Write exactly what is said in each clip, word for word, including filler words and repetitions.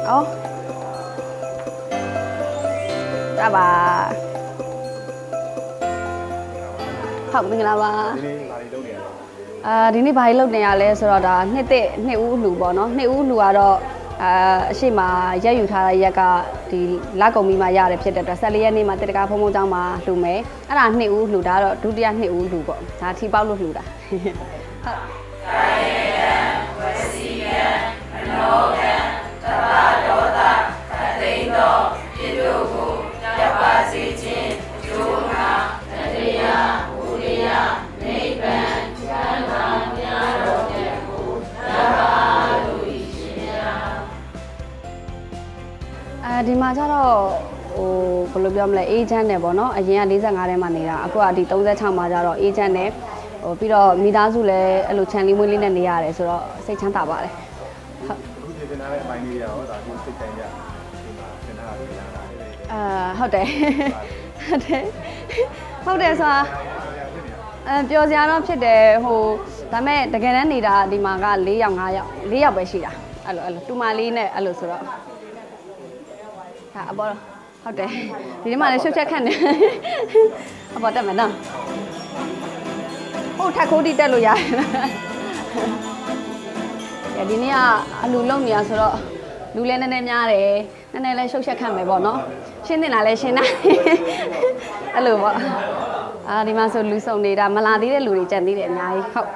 哦，咋吧？好，明啦吧？啊，ဒီနေ့ဘာလုပ်နေရလဲဆိုတော့ဒါနှစ်သက်နှစ်ဦးလူပေါ့နော်နှစ်ဦးလူကတော့အာအရှိမရက်ယူထားတဲ့ရက်ကဒီလက်ကုံပြီးမှရတယ်ဖြစ်တဲ့အတွက်ဆက်လေးရက်နေ့မှာတက်တကားဖုံဖုံเจ้าမှာလှူမယ်အဲ့ဒါနှစ်ဦးလှူတာတော့ဒုတိယနှစ်ဦးလှူပေါ့ဒါထီပေါက်လို့လှူတာဒီမှာကျတော့ဟိုဘယ်လိုပြောမလဲအေဂျင့်နဲ့ပေါ့နော်အရင်က၄၅ထဲမှာနေတာအခုကဒီ၃၆မှာကျတော့အေဂျင့်နဲ့ဟိုပြီးတော့မိသားစုလည်းအဲ့လိုချန်လီမွေးလေးနဲ့နေရတယ်ဆိုတော့စိတ်ချမ်းသာပါတယ်ဟုတ်အခုဒီတင်ထားတဲ့အပိုင်းလေးတွေရောဒါကိုစိတ်တိုင်းကြဒီမှာတင်ထားရတာအာဟုတ်တယ်ဟုတ်တယ်ဟုတ်တယ်ဆိုတာအဲပျော်စရာတော့ဖြစ်တယ်ဟိုဒါမဲ့တကယ်တမ်းနေတာဒီမှာက၄ယောက်၅ယောက်၄ယောက်ပဲရှိတာအဲ့လိုအဲ့လိုတူမလေးနဲ့အဲ့လိုဆိုတော့အပေါ်ဟုတ်တယ်ဒီနေ့မှလည်းရှုပ်ချက်ခန့်နေအပေါ်တက်မယ်နော်ဟုတ်ထက်ခိုးတိတက်လို့ရတယ်ဒီနေ့ကအလူလုံနေရဆိုတော့လူလည်းနည်းနည်းများတယ်နည်းနည်းလည်းရှုပ်ချက်ခန့်မယ်ပေါ့နော်ရှင်းတင်တာလည်းရှင်းတာအဲ့လိုပေါ့အာဒီမှာဆိုလူစုံနေတာမလာသေးတဲ့လူတွေကြံသေးတယ်အများကြီးဟုတ်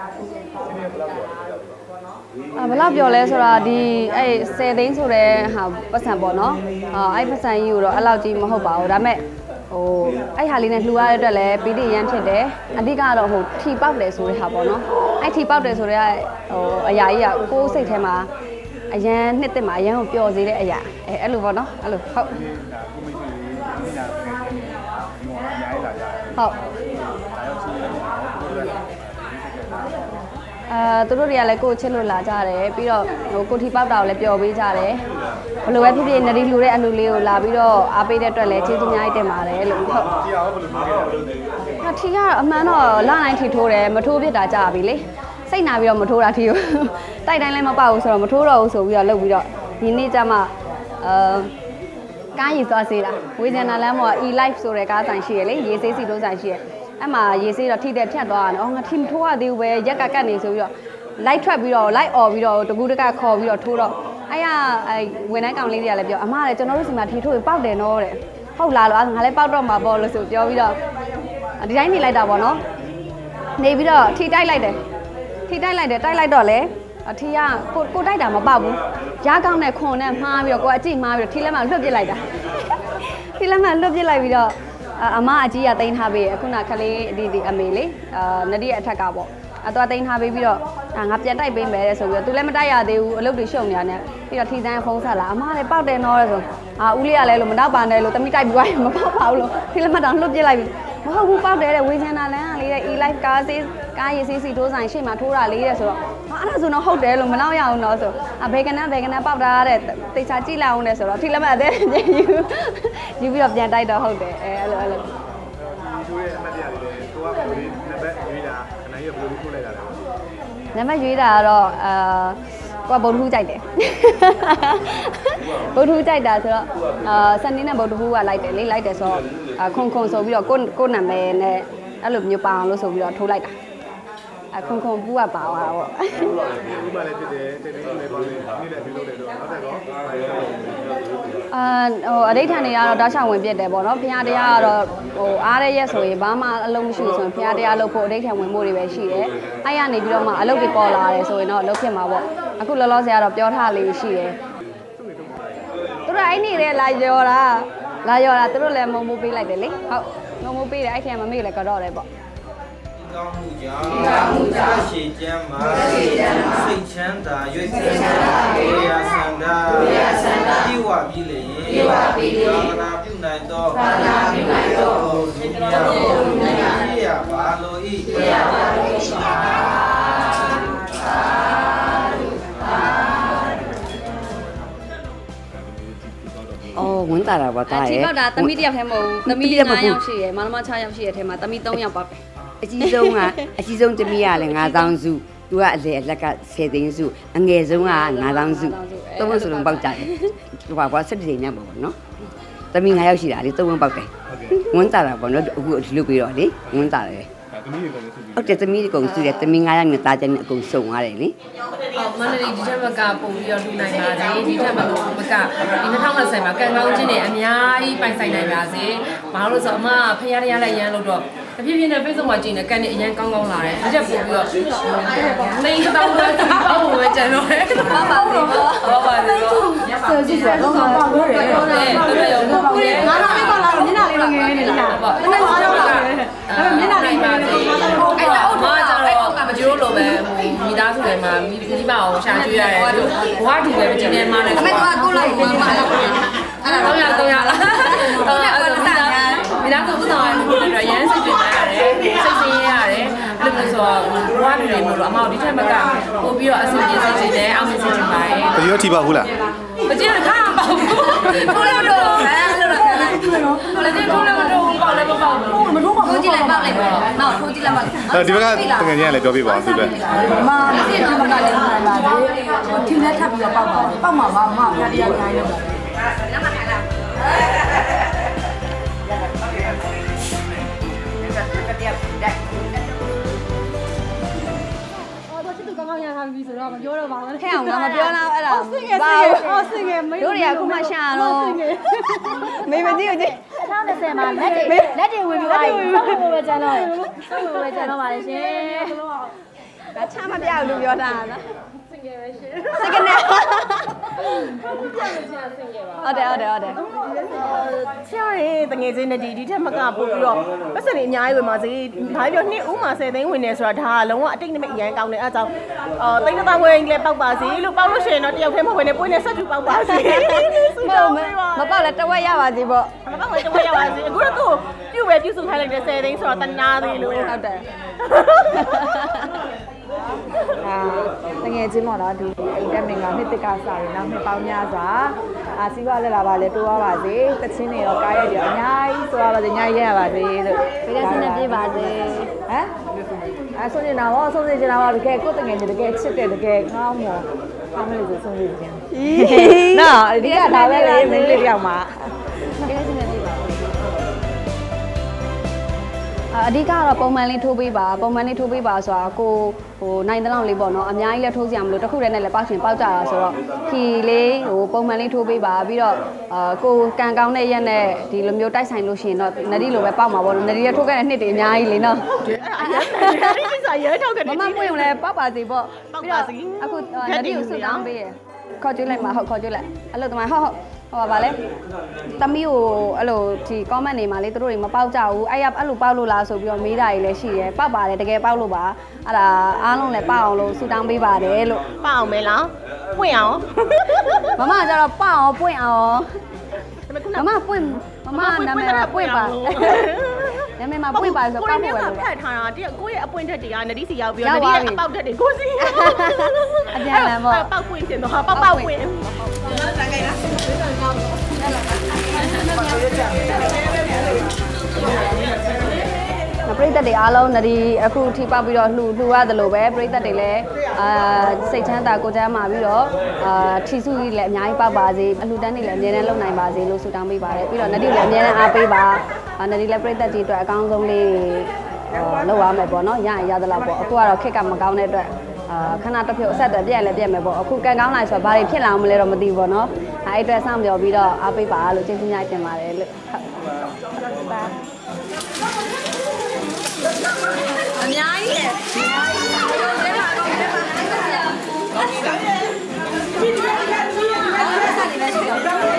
အဘလောက်ပြောလဲဆိုတာဒီအဲ့ဆယ်သိန်းဆိုတဲ့ဟာပတ်စံပေါ့နော်အာအဲ့ပတ်စံကြီးကိုတော့အဲ့လောက်ကြီးမဟုတ်ပါဘူးဒါပေမဲ့ဟိုအဲ့ဟာလေးနဲ့လှူရတဲ့အတွက်လည်းပီတိရမ်းဖြစ်တယ်အဓိကတော့ဟိုထီပေါက်တယ်ဆိုတဲ့ဟာပေါ့နော်အဲ့ထီပေါက်တယ်ဆိုတဲ့ဟိုအရာကြီးကကိုယ်စိတ်ထဲမှာအရန်နှစ်သက်မှာအရန်ကိုပျော်စေတဲ့အရာအဲအဲ့လိုပေါ့နော်အဲ့လိုဟုတ်ဟုတ်အဲသူတို့တွေကလည်းကိုယ်ချစ်လို့လာကြတယ်ပြီးတော့ဟိုကိုထီပေါက်တာကိုလည်းပျော်ပေးကြတယ်ဘယ်လိုပဲဖြစ်ဖြစ်နရီလူတဲ့အလူလေးကိုလာပြီးတော့အားပေးတဲ့အတွက်လည်းကျေးဇူးအများကြီးတင်ပါတယ်လို့ဟုတ်ထီရောဘယ်လိုလုပ်ခဲ့တာလဲထီကအမှန်တော့လာနိုင်ထီထိုးတယ်မထိုးပြစ်တာကြာပြီလေစိတ်နာပြီးတော့မထိုးတာထီကိုတိုက်တိုင်းလည်းမပေါက်ဘူးဆိုတော့မထိုးတော့ဘူးဆိုပြီးတော့လုပ်ပြီးတော့ဒီနေ့ကျမှအာကားရည်သွားစေးတာဝေဇနာလမ်းပေါ် e-life ဆိုတဲ့ကားဆိုင်ရှိရလေရေဆေးစီတိုးဆိုင်ရှိရအဲ့မှာရေဆေးတော့ထိတဲ့ဖြတ်သွားတာနော်ငါထိမထိုးရသေးဘူးပဲရက်ကကတ်နေဆိုပြီးတော့လိုက်ထွက်ပြီးတော့လိုက်អော်ပြီးတော့တကူတကခေါ်ပြီးတော့ထိုးတော့အဲ့ရအဲ့ဝင်တိုင်းကောင်လေးတွေကလည်းပြောအမလည်းကျွန်တော်တို့စီမှာထီထိုးရင်ပေါက်တယ်နော်တဲ့ဟုတ်လားလို့ငါလည်းပေါက်တော့မှာပေါ့လို့ဆိုပြောပြီးတော့ဒီတိုင်းနေလိုက်တာပေါ့နော်နေပြီးတော့ထီတိုက်လိုက်တယ်ထီတိုက်လိုက်တယ်တိုက်လိုက်တော့လေအထီကကိုကိုတိုက်တာမပေါက်ဘူးရားကောင်းနဲ့ခွန်နဲ့မှားပြီးတော့ကိုအကြည့်မှားပြီးတော့ထီလက်မှလွတ်ပစ်လိုက်တာထီလက်မှလွတ်ပစ်လိုက်ပြီးတော့အမအကြီးကတိန်းထားပေးအခုနခလေးဒီဒီအမေလေးအာနဒီရဲ့အထက်ကပေါ့အတော့တိန်းထားပေးပြီးတော့ငါပြန်တိုက်ပေးမယ်တဲ့ဆိုပြီးတော့သူလည်းမတိုက်ရသေးဘူးအလုပ်တွေရှုံနေရတယ်ပြီးတော့ထီစမ်းဖုံးဆက်လာအမလည်းပေါက်တယ်နော်တဲ့ဆိုအာဦးလေးကလည်းလို့မတော့ပါနဲ့လို့တမိတိုက်ပြီးသွားရင်မပေါက်ပါဘူးလို့ထီလက်မှတောင်လွတ်ပစ်လိုက်ပြီမဟုတ်ဘူးပေါက်တယ်တဲ့ဝေချန်နာလန်းကလေးတဲ့ e-life ကားစေးကားရည်စီးစီထိုးဆိုင်ရှေ့မှာထိုးတာလေးတဲ့ဆိုတော့ဟာအဲ့ဒါဆိုတော့ဟုတ်တယ်လို့မနောက်ရအောင်တော့ဆိုအဘေကနဘေကနပေါက်တာတဲ့တိတ်ချကြည့်လိုက်အောင်တဲ့ဆိုတော့ထီလက်မှအသေးပြန်ယူယူပြီးတော့ပြန်တိုက်တော့ဟုတ်တယ်အဲအဲ့လိုအဲ့လိုထိုးရဲ့အမှတ်တရလေးတွေကိုကဘယ်လိုနံပါတ်ရွေးတာအနိုင်ရဘယ်လိုထိုးလိုက်တာလဲနံပါတ်ရွေးတာကတော့အာကိုကဗုဒ္ဓဟူးကြိုက်တယ်ဗုဒ္ဓဟူးကြိုက်တာဆိုတော့အာစနေနဲ့ဗုဒ္ဓဟူးကလိုက်တယ်လေလိုက်တယ်ဆိုတော့ခုံခုံဆိုပြီးတော့ကိုကိုနာမည်နဲ့အဲ့လိုမျိုးပါအောင်လို့ဆိုပြီးတော့ထိုးလိုက်တာအခုခုံပူကပါသွားတာပေါ့ဥပမာလည်းဖြစ်တယ်တိတ်တိတ်လေးပေါ့လေနေ့လည်းပြုလုပ်တယ်တော့နောက်ထပ်တော့အာဟိုအဋိဌာန်တွေကတော့တောက်ချောင်ဝင်ပြစ်တယ်ပေါ့နော်ဘုရားတရားကတော့ဟိုအားရရက်ဆိုရင်ဘာမှအလုံးမရှိဘူးဆိုရင်ဘုရားတရားလုပ်ဖို့အဋိဌာန်ဝင်ဖို့တွေပဲရှိတယ်အဲ့ရနေပြီးတော့မှအလုပ်တွေပေါ်လာတယ်ဆိုရင်တော့အလုပ်ဖြစ်မှာပေါ့အခုလောလောဆယ်ကတော့ပြောထားလေးရှိတယ်သူတို့အဲ့နေတယ်လာရောတာလာရောတာသူတို့လည်းမုံမိုးပေးလိုက်တယ်လေဟုတ်မုံမိုးပေးတယ်အဲ့ထဲမှာမမေ့လည်းကတော့တယ်ပေါ့ကောင်းမှုကြောင့်ကောင်းမှုကြောင့်ရှိကျမ်းမှာရှိကျမ်းမှာစိတ်ချမ်းသာရွတ်ချမ်းသာဝိရိယဆန္ဒဝိရိယဆန္ဒဒီဝပြီးလေဒီဝပြီးလေဘာနာပြုနိုင်တော့ဘာနာပြုနိုင်တော့ဒီမြတ်ဘုရားပြရပါလို့ဤပြရပါလို့ဤသာအော်ဝင်တာတာပါတာရဲ့ဒီတော့ဒါသမီးတစ်ယောက်ထဲမဟုတ်ဘူးသမီး၅ယောက်ရှိရယ်မောင်နှမ၆ယောက်ရှိရယ်ထဲမှာသမီး၃ယောက်ပါပဲအကြီးဆုံးကအကြီးဆုံးသမီးကလည်း၅သောင်းစုသူကအလေအလက်ကဆယ်သိန်းစုအငယ်ဆုံးက၅သောင်းစုသုံးလို့ဆိုလုံးပေါက်ကြတယ်ဘာဘာဆက်တိနေမှာပေါ့နော်သမီးငါးယောက်ရှိတာလေသုံးဝန်းပေါက်တယ်ဝန်းတာတာပေါ့နော်အခုဒီလိုပြီးတော့လေဝန်းတာတယ်သမီးတွေကုန်စုပြီးဟုတ်တယ်သမီးတွေကုန်စုတယ်သမီးငါးယောက်နဲ့တာကျန်အကုန်စုံသွားတယ်လေအော်မန္တလေးဒီထက်မကပုံပြီးတော့လူနိုင်ပါစေဒီထက်မကဒီနှစ်ထောင်၂၀မှာကံကောင်းခြင်းတွေအများကြီးပိုင်ဆိုင်နိုင်ပါစေဘာလို့ဆိုအမဖျားရရလိုက်ရမ်းလို့တော့တဖြည်းဖြည်းနဲ့ Facebook မှာကြည့်နေကန်နေအရင်ကောင်းကောင်းလာတယ်ဒီချက်ပို့ပြီးတော့လိန်တောင်းတော့ပေါ့ဝင်ပဲကျန်တော့တယ်ဘာပါလဲဘာပါလဲဆိုကြည့်ရတော့ပါလို့ရတယ်တော်တော်ရောပေါ့လေငါတော့လေးပါလာမျက်နှာလေးတော့ငယ်နေလားပေါ့အဲ့ဒါအားလုံးလာတယ်အဲ့မျက်နှာလေးပါစေအဲ့ဒါအမကျတော့မကျိုးလို့ပဲမိသားစုတွေမှာမိမိပါအောင်ရှာကျွေးရတယ်ဘဝတူပဲမကြည့်နေမှလည်းအမေကကိုလိုက်ကိုမလာဘူးအဲ့ဒါတော့ရတော့ရလားတော့အဲ့ဒါမိသားစုဥဆောင်ရမှုတွေရမ်းစိတ်ပြင်ရတယ်စိတ်ဆင်းရဲရတယ်အဲ့လိုဆိုတော့ဘဝတူတွေမို့လို့အမေဒီထက်မကပို့ပြီးတော့အဆင်ပြေစေချင်တယ်အောင်မြင်စေချင်ပါတယ်ဘယ်ရောထိပါဘူးလားမကြည့်ရခါမပေါ့ဘူးထိုးလို့တော့အဲ့လိုတော့လည်းထိုးလို့ထိုးလို့တော့ပေါ့လည်းမပေါ့ဘူးမထိုးပါဘူးထိုးကြည့်လိုက်ပေါ့လိုက်ပေါ့နောက်ထိုးကြည့်လိုက်ပါအဲ့ဒီဘက်ကတကယ်ကြီးလည်းပြောပြပါဦးသူပဲမမဒီဘက်ကလည်းနိုင်ပါသေးထင်းနဲ့ထပ်ပြီးတော့ပေါက်ပါပေါက်မှာပါမဖျားတရားခိုင်းလို့လက်မထိုင်လားဆိုတော့မပြောတော့ပါဘူးခဲအောင်ငါမပြောတော့အဲ့ဒါဘာအော်စင်ငယ်မင်းတို့တွေကခုမှရှာတော့မေမကြီးကိုကြည့်၂၀၂၀မှာလက်တွေလက်တွေဝင်ပြီးသွားပြီဆောက်လို့ပဲကျန်တော့တယ်ဆောက်လို့ပဲကျန်တော့ပါလေရှင်ဒါချမပြဘူးလို့ပြောတာနော်စင်ငယ်ပဲရှင်စင်ငယ်နဲ့ဟုတ်တယ်ဟုတ်တယ်ဟုတ်တယ်ချားရဲတငယ်ချင်းနဲ့ဒီဒီထက်မကပို့ပြီးတော့ပတ်စံတွေအများကြီးဝင်ပါစေဘာပြောနှစ်ဦးမှာဆယ်သိန်းဝင်နေဆိုတာဒါကလုံးဝအတိတ်နမိတ်အရန်ကောင်းတယ်အဲအကြောင်းအော်တိတ်တောင်ဝင်လည်းပေါက်ပါစေလို့ပေါက်လို့ရှိရင်တော့တယောက်တည်းမဝင်နဲ့ပွင့်နဲ့ဆက်တူပေါက်ပါစေမမပေါက်လည်းတဝက်ရပါစေပေါ့မပေါက်လည်းတဝက်ရပါစေအခုတော့သူ့ပြုတ်ပဲပြုတ်စုထားလိုက်တယ်ဆယ်သိန်းဆိုတော့တနာသေးလို့ဟုတ်တယ်အာတကယ်ချင်းပေါ့နော်ဒီအိမ်တက်မင်္ဂလာနှစ်တက်ကစားရင်နောက်နှစ်ပေါင်းများစွာအာစီးပွားလက်လာပါလေတိုးရပါစေတချင်းတွေရောကားရက်တွေရောအများကြီးဆိုရပါစေအများကြီးရပါစေလို့တကယ်စနေပြေးပါစေဟမ်အဲဆိုနေတာရောဆုံးနေနေတာပါတကယ်ကိုယ်တကယ်တကယ်ချစ်တယ်တကယ်ကောင်းမော်ကောင်းလို့ဆိုဆုံးနေကြတယ်နော်ဒီကဒါပဲလေမင်းလေးတယောက်မှာတကယ်စနေပြေးပါအဓိကတော့ပုံမှန်လေးထိုးပေးပါပုံမှန်လေးထိုးပေးပါဆိုတာကိုဟိုနိုင်တဲ့လောက်လေးပေါ့နော်အများကြီးလည်းထိုးစရာမလိုတစ်ခုတည်းနဲ့လည်းပေါက်ချင်ပေါက်ကြတာဆိုတော့ခီလေးဟိုပုံမှန်လေးထိုးပေးပါပြီးတော့အာကိုကန်ကောင်းတဲ့ရက်နဲ့ဒီလိုမျိုးတိုက်ဆိုင်လို့ရှိရင်တော့နဒီလိုပဲပေါက်မှာပေါ့နော်နဒီရထိုးခဲ့တဲ့နှစ်တွေအများကြီးလေနော်အဲ့ဒါအဲ့ဒီစာရဲထောက်ခဲ့တယ်မမပွင့်ုံလည်းပေါက်ပါစေပေါ့ပြီးတော့အခုနဒီကိုဆွတောင်းပေးရခေါ်ကြည့်လိုက်မှာဟုတ်ခေါ်ကြည့်လိုက်အဲ့လိုတမဟုတ်ဟုတ်ဟောပါလေသမီးကိုအဲ့လိုဒီ comment တွေမှာလေသူတို့တွေမပေါက်ကြဘူးအဲ့ရအဲ့လိုပေါက်လို့လားဆိုပြီးတော့မေးတာတွေလည်းရှိတယ်ပေါက်ပါတယ်တကယ်ပေါက်လို့ပါအဲ့ဒါအားလုံးလည်းပေါက်အောင်လို့ဆူတောင်းပေးပါတယ်လို့ပေါက်အောင်မဲလားပွင့်အောင်မမကျတော့ပေါက်အောင်ပွင့်အောင်မမပွင့်မမနာမည်ပွင့်ပါနာမည်မှာပွင့်ပါဆိုပေါက်ဖို့ပဲလို့ဖတ်ထားတာတကယ်ကိုယ့်ရဲ့အပွင့်ထက်တွေကနဒီစီရောက်ပြီးတော့နဒီရဲ့အပေါက်ထက်တွေကိုစီအပြန်လမ်းပေါ့ပေါက်ပွင့်တင်တော့ပေါက်ပေါက်ပွင့်ပရိသတ်တွေအားလုံးနဒီအခုထိပေါက်ပြီးတော့လှူလှူရတယ်လို့ပဲပရိသတ်တွေလည်းအာစိတ်ချမ်းသာကိုယ်ချမ်းသာပြီးတော့အာထီစုကြီးလည်းအများကြီးပေါက်ပါစေအလှူတန်းတွေလည်းအများနဲ့လုပ်နိုင်ပါစေလို့ဆုတောင်းပေးပါတယ်ပြီးတော့နဒီလည်းအများနဲ့အားပေးပါနဒီလည်းပရိသတ်ကြီးအတွက်အကောင်းဆုံးလေးလုပ်ရမယ်ပေါ့နော်ရရင်ရသလောက်ပေါ့အခုကတော့ခက်ကမကောင်းတဲ့အတွက်အာခဏတစ်ဖြုတ်အဆက်အပြည့်လည်းပြည့်မယ်ပေါ့အခုကန်ကောင်းလိုက်ဆိုတော့ဘာတွေဖြစ်လာအောင်မလဲတော့မသိဘူးပေါ့နော်အဲ့အတွက်စောင့်ပြောပြီးတော့အားပေးပါလို့ကျေးဇူးများတင်ပါတယ်လို့ဟုတ်ပါအများကြီးလေဟုတ်ပါ